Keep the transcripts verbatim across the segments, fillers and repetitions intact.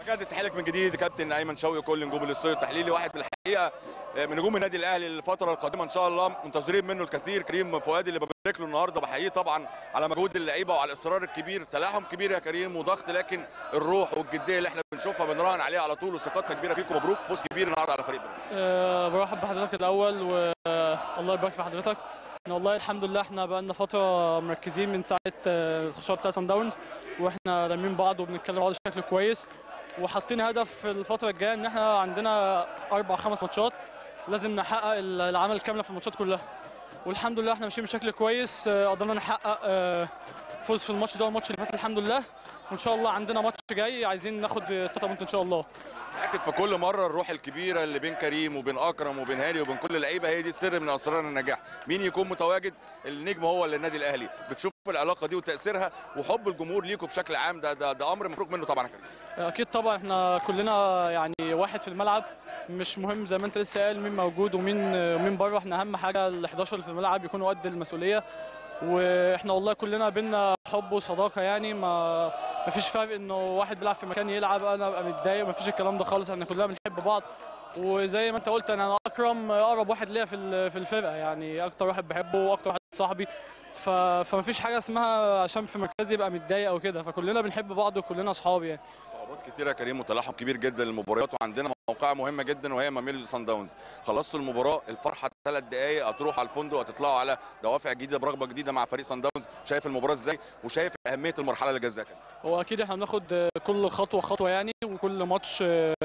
كانت تحيلك من جديد كابتن ايمن شوقي وكل نجوم الاستوديو التحليلي، واحد من الحقيقه من نجوم النادي الاهلي الفتره القادمه ان شاء الله، منتظرين منه الكثير. كريم فؤاد اللي ببارك له النهارده بحييه طبعا على مجهود اللعيبه وعلى الاصرار الكبير، تلاحم كبير يا كريم وضغط، لكن الروح والجديه اللي احنا بنشوفها بنراهن عليها على طول، وثقتنا كبيره فيكم. مبروك فوز كبير النهارده على فريق بيراميدز. أه برحب بحضرتك الاول والله يبارك في حضرتك. إن والله الحمد لله احنا بقى لنا فتره مركزين من ساعه الخساره بتاع سان داونز، واحنا رامين بعض وبنتكلم بعض بشكل كويس، وحاطين هدف الفتره الجايه ان احنا عندنا اربع خمس ماتشات لازم نحقق العمل كامله في الماتشات كلها، والحمد لله احنا ماشيين بشكل كويس. قدرنا نحقق فوز في الماتش ده والماتش اللي فات الحمد لله، وان شاء الله عندنا ماتش جاي عايزين ناخد تلاتة بونت ان شاء الله. اكد في كل مره الروح الكبيره اللي بين كريم وبين اكرم وبين هاني وبين كل اللعيبه هي دي السر من اسرار النجاح. مين يكون متواجد؟ النجم هو اللي النادي الاهلي. بتشوف العلاقه دي وتاثيرها وحب الجمهور ليكم بشكل عام، ده ده, ده امر مفروغ منه طبعا يا كريم. اكيد طبعا احنا كلنا يعني واحد في الملعب، مش مهم زي ما انت لسه قال مين موجود ومين ومين بره، احنا اهم حاجه ال حداشر اللي في الملعب يكونوا قد المسؤوليه، واحنا والله كلنا بينا حب وصداقه، يعني ما ما فيش فرق انه واحد بيلعب في مكان يلعب انا ابقى متضايق، ما فيش الكلام ده خالص، احنا كلنا بنحب بعض. وزي ما انت قلت انا اكرم اقرب واحد ليا في في الفرقه، يعني اكتر واحد بحبه واكتر واحد صاحبي، ف... فما فيش حاجه اسمها عشان في مركزي يبقى متضايق او كده، فكلنا بنحب بعض وكلنا اصحاب يعني. صعوبات كتيره يا كريم وتلاحم كبير جدا للمباريات، وعندنا موقعه مهمه جدا وهي ميلودي سان داونز. خلصتوا المباراه الفرحه ثلاث دقائق، هتروحوا على الفندق هتطلعوا على دوافع جديده برغبه جديده مع فريق سان داونز، شايف المباراه ازاي وشايف اهميه المرحله اللي جايه؟ هو اكيد احنا بناخد كل خطوه خطوه يعني، وكل ماتش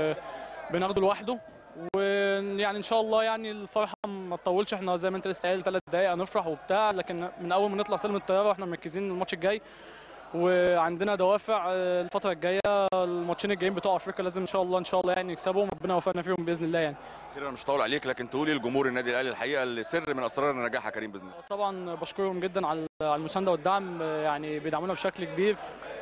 بناخده لوحده، ويعني ان شاء الله يعني الفرحه ما تطولش، احنا زي ما انت لسه قايل ثلاث دقائق هنفرح وبتاع، لكن من اول ما نطلع سلم الطياره واحنا مركزين الماتش الجاي، وعندنا دوافع الفتره الجايه. الماتشين الجايين بتوع افريقيا لازم ان شاء الله ان شاء الله يعني نكسبهم، ربنا يوفقنا فيهم باذن الله يعني. كده انا مش هطول عليك، لكن تقولي لجمهور النادي الاهلي الحقيقه اللي سر من اسرار النجاح يا كريم باذن الله. طبعا بشكرهم جدا على المسانده والدعم، يعني بيدعمونا بشكل كبير،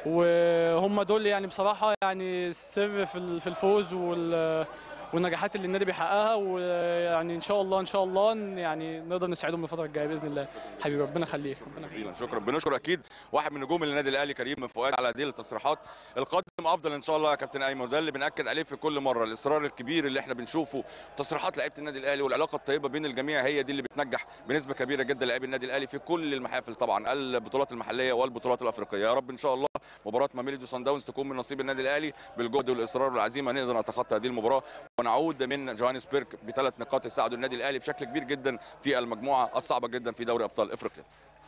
وهم دول يعني بصراحه يعني السر في الفوز وال والنجاحات اللي النادي بيحققها، ويعني ان شاء الله ان شاء الله يعني نقدر نساعدهم الفتره الجايه باذن الله. حبيبي ربنا يخليك. ربنا يخليك. شكرا. بنشكر اكيد واحد من نجوم النادي الاهلي كريم فؤاد على هذه التصريحات. القادم افضل ان شاء الله يا كابتن ايمن، ده اللي بناكد عليه في كل مره، الاصرار الكبير اللي احنا بنشوفه، تصريحات لعيبه النادي الاهلي والعلاقه الطيبه بين الجميع هي دي اللي بتنجح بنسبه كبيره جدا لاعبي النادي الاهلي في كل المحافل، طبعا البطولات المحليه والبطولات الافريقيه. يا رب ان شاء الله مباراه ميلودي سان داونز تكون من نصيب النادي الاهلي، بالجهد والاصرار والعزيمه نقدر نتخطى هذه المباراه ونعود من جوهانسبرج بثلاث نقاط يساعدوا النادي الاهلي بشكل كبير جدا في المجموعه الصعبه جدا في دوري ابطال افريقيا.